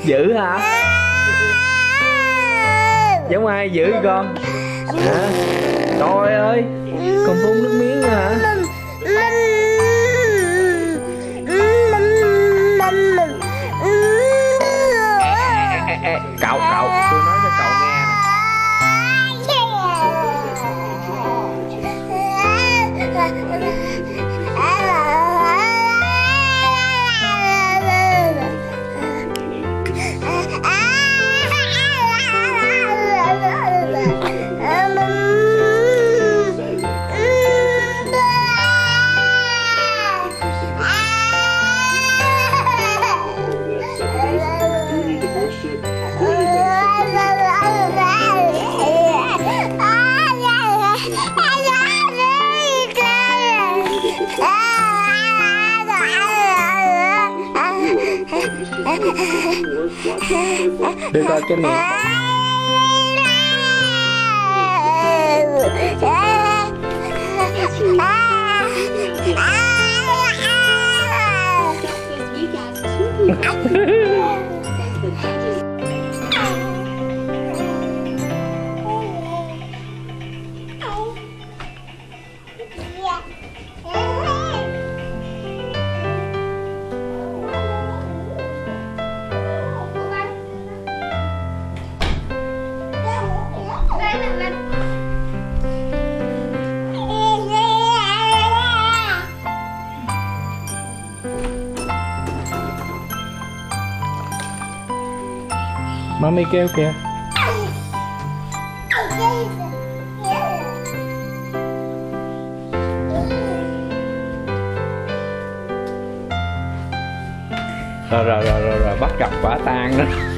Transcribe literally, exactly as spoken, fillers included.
Dữ hả? Giống ai dữ vậy con? Hả? Trời ơi, còn phun nước miếng nữa hả? Ê, ê, ê, cậu cậu tôi nói cho cậu nghe nè. Đưa coi cái miệng. Mami kêu kìa. Rồi rồi rồi rồi, rồi bắt gặp quả tang đó.